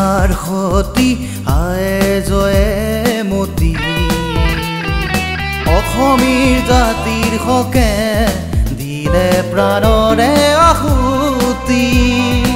কাৰ সতি আয়ে জয়ে মতি অসমীৰ জাতিৰ হকে দিলে প্ৰাণৰে আহুতি